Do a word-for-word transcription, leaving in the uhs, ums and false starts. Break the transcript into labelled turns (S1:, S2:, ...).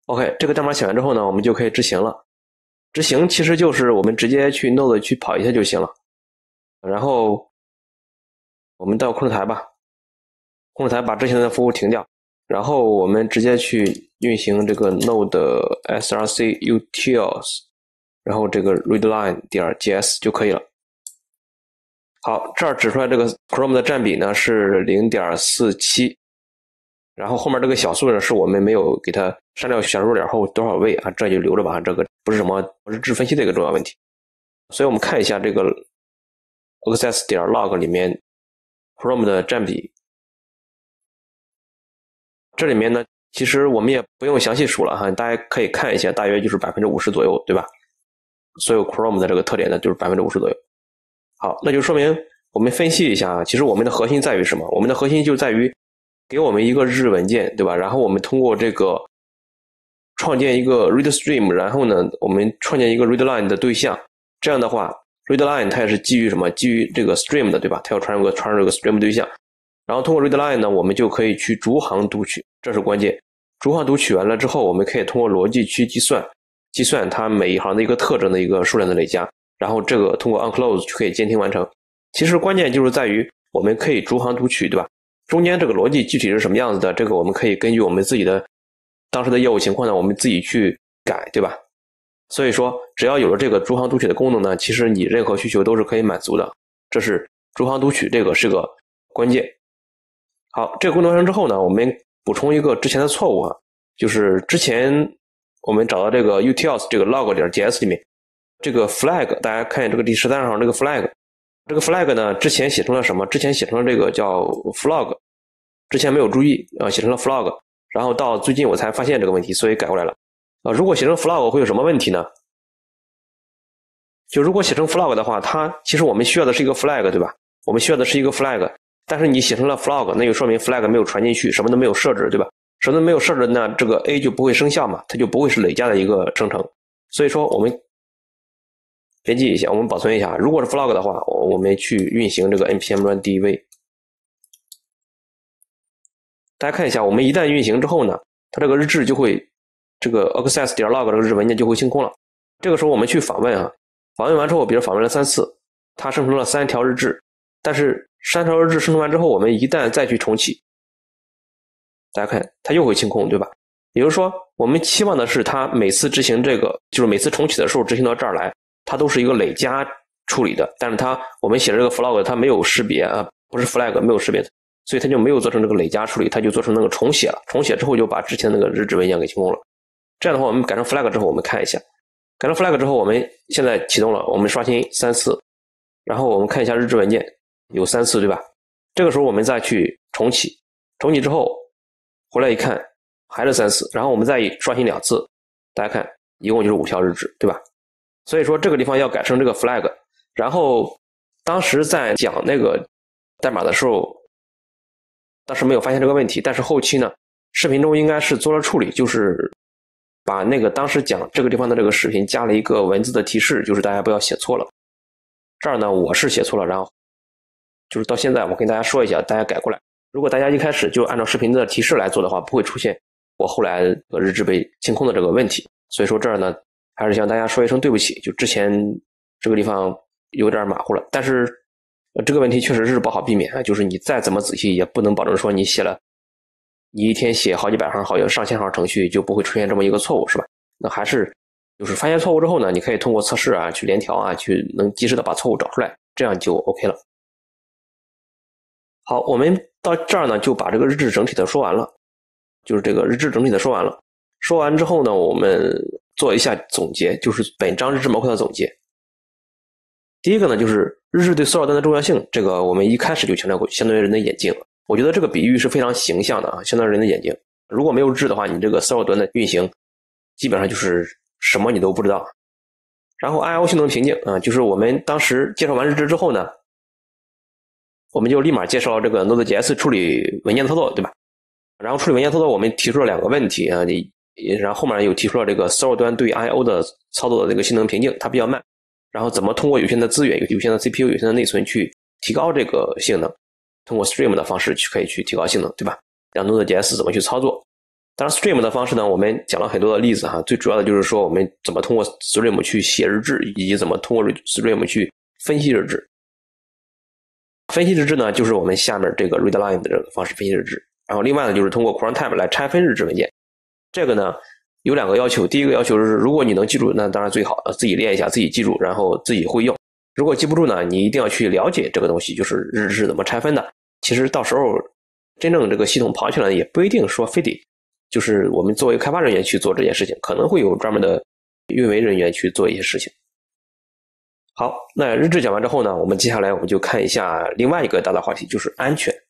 S1: OK， 这个代码写完之后呢，我们就可以执行了。执行其实就是我们直接去 Node 去跑一下就行了。然后我们到控制台吧，控制台把之前的服务停掉，然后我们直接去运行这个 Node src utils， 然后这个 readline 点 js 就可以了。好，这儿指出来这个 Chrome 的占比呢是 零点四七， 然后后面这个小数呢是我们没有给它删掉小数点后多少位啊，这就留着吧，这个不是什么不是质分析的一个重要问题。所以我们看一下这个 access 点 log 里面 Chrome 的占比，这里面呢其实我们也不用详细数了哈，大家可以看一下，大约就是 百分之五十 左右，对吧？所有 Chrome 的这个特点呢就是 百分之五十 左右。好，那就说明我们分析一下，其实我们的核心在于什么？我们的核心就在于给我们一个日志文件，对吧？然后我们通过这个创建一个 read stream， 然后呢我们创建一个 readline 的对象，这样的话 readline 它也是基于什么？基于这个 stream 的，对吧？它要传入个传入这个 stream 对象，然后通过 readline 呢我们就可以去逐行读取，这是关键。逐行读取完了之后，我们可以通过逻辑去计算计算它每一行的一个特征的一个数量的累加，然后这个通过 unclose 就可以监听完成。其实关键就是在于我们可以逐行读取，对吧？中间这个逻辑具体是什么样子的，这个我们可以根据我们自己的当时的业务情况呢，我们自己去改，对吧？所以说只要有了这个逐行读取的功能呢，其实你任何需求都是可以满足的，这是逐行读取，这个是个关键。好，这个功能完成之后呢，我们补充一个之前的错误啊，就是之前我们找到这个 utils 这个 log 点 js 里面这个 flag， 大家看这个第十三行这个 flag， 这个 flag 呢之前写成了什么？之前写成了这个叫 flog， 之前没有注意啊，写成了 flog， 然后到最近我才发现这个问题，所以改过来了啊。如果写成 flog 会有什么问题呢？就如果写成 flog 的话，它其实我们需要的是一个 flag， 对吧？我们需要的是一个 flag， 但是你写成了 flog， 那就说明 flag 没有传进去，什么都没有设置，对吧？什么都没有设置，那这个 A 就不会生效嘛，它就不会是累加的一个生成。所以说我们编辑一下，我们保存一下，如果是 flog 的话，我们去运行这个 npm run dev。大家看一下，我们一旦运行之后呢，它这个日志就会这个 access 点 log 这个日志文件就会清空了。这个时候我们去访问啊，访问完之后，比如访问了三次，它生成了三条日志，但是三条日志生成完之后，我们一旦再去重启，大家看它又会清空，对吧？也就是说我们期望的是它每次执行这个，就是每次重启的时候执行到这儿来，它都是一个累加处理的，但是它我们写的这个 flog 它没有识别啊，不是 flag 没有识别，所以它就没有做成这个累加处理，它就做成那个重写了，重写之后就把之前那个日志文件给清空了。这样的话我们改成 flag 之后，我们看一下，改成 flag 之后，我们现在启动了，我们刷新三次，然后我们看一下日志文件有三次，对吧？这个时候我们再去重启，重启之后回来一看还是三次，然后我们再刷新两次，大家看一共就是五条日志，对吧？所以说这个地方要改成这个 flag。 然后当时在讲那个代码的时候，当时没有发现这个问题，但是后期呢视频中应该是做了处理，就是把那个当时讲这个地方的这个视频加了一个文字的提示，就是大家不要写错了。这儿呢我是写错了，然后就是到现在我跟大家说一下，大家改过来。如果大家一开始就按照视频的提示来做的话，不会出现我后来日志被清空的这个问题。所以说这儿呢还是向大家说一声对不起，就之前这个地方有点马虎了，但是、呃、这个问题确实是不好避免啊，就是你再怎么仔细也不能保证说你写了你一天写好几百行好几上千行程序就不会出现这么一个错误，是吧？那还是就是发现错误之后呢，你可以通过测试啊去联调啊去能及时的把错误找出来，这样就 OK 了。好，我们到这儿呢就把这个日志整体的说完了，就是这个日志整体的说完了。说完之后呢，我们做一下总结，就是本章日志模块的总结。第一个呢就是日志对搜索端的重要性，这个我们一开始就强调过，相当于人的眼睛。我觉得这个比喻是非常形象的啊，相当于人的眼睛。如果没有日志的话，你这个搜索端的运行基本上就是什么你都不知道。然后 I O 性能瓶颈啊，就是我们当时介绍完日志之后呢，我们就立马介绍这个 Node.js 处理文件操作，对吧？然后处理文件操作我们提出了两个问题啊，然后后面又提出了这个 server 端对 I O 的操作的这个性能瓶颈，它比较慢，然后怎么通过有限的资源、有限的 C P U、有限的内存去提高这个性能，通过 stream 的方式去可以去提高性能，对吧？让 Node.js 怎么去操作。 当然 stream 的方式呢，我们讲了很多的例子哈，最主要的就是说我们怎么通过 stream 去写日志，以及怎么通过 stream 去分析日志。分析日志呢，就是我们下面这个 readline 的这个方式分析日志。然后另外呢，就是通过 cronTime 来拆分日志文件。这个呢有两个要求，第一个要求是如果你能记住，那当然最好，自己练一下，自己记住，然后自己会用。如果记不住呢，你一定要去了解这个东西，就是日志怎么拆分的。其实到时候真正这个系统跑起来也不一定说非得就是我们作为开发人员去做这件事情，可能会有专门的运维人员去做一些事情。好，那日志讲完之后呢，我们接下来我们就看一下另外一个大的话题，就是安全。